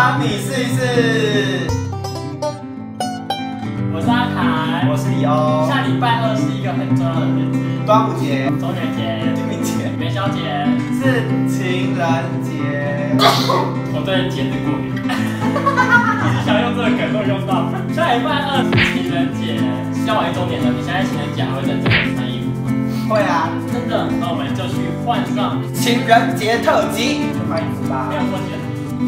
帮你试一试。 我是阿凯， 我是李欧。 下礼拜2是一个很重要的日子， 端午节、 中元节、 清明节、 元宵节是情人节。 我对节日过敏，一直想用这个梗都用到。下礼拜2是情人节，交往1周年了，你现在情人节还会认真的穿衣服吗？ 会啊， 真的，那我们就去换上情人节特辑，去换衣服吧。 没有过节。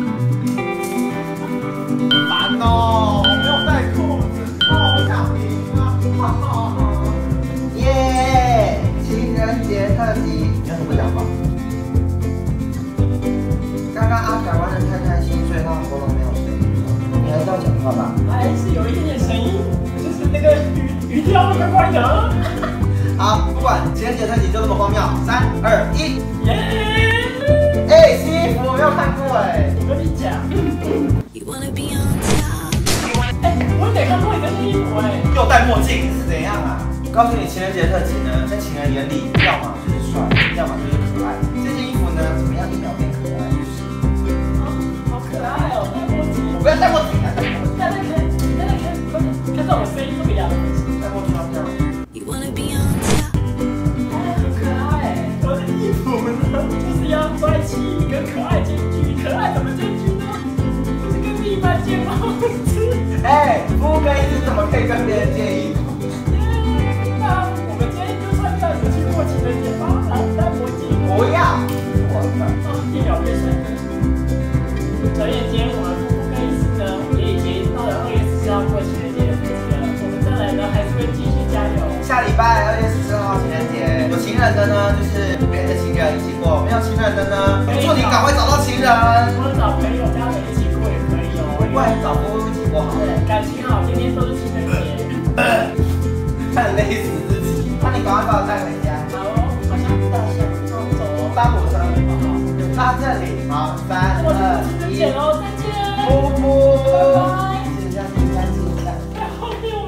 烦哦，我没有带裤子，我想赢啊！耶，情人节特辑，你要怎么讲话？刚刚阿凯玩的太开心，所以他喉咙没有声音。你还是要讲话吧？ 还是有一点点声音，就是那个语调怪怪的。 好，不管情人节特辑就这么荒谬，3、2、1， 耶！ 哎，新衣服我没有看过哎。 我跟你讲，我也没看过你的衣服哎。 又戴墨镜是怎样啊？告诉你，情人节特辑呢，在情人眼里，要么就是帅，要么就是可爱。这件衣服呢，怎么样一秒变可爱？ 好可爱哦，戴墨镜。 我不要戴墨镜啊！ 看，看到我声音这么哑的东西， 戴墨镜要这样。 很可爱。我的衣服呢，就是要帅气跟可爱兼具。可爱怎么兼具呢？就是跟另一半借帽子。 哎，肤跟衣怎么可以跟别人借衣服？ 那我们今天就穿这样子去过情人节吧，然后戴墨镜。 不要，我的。 一秒变帅哥。转眼间，我们夫妇更衣室呢，也已经到了2月14号过情人节的日子了。我们再来呢，还是会继续加油。 下礼拜2月14号情人节，有情人的呢，就是别的情人一起过；没有情人的呢，祝你赶快找到情人。 或者找朋友、家人一起过也可以哦。 不然找夫妇一起过好。 对，感情好，天天都是情人节。 看累死自己。那你赶快把我带回家。 好哦，好像大象，那我们走哦。 搭火车，到这里，好，3、2、1。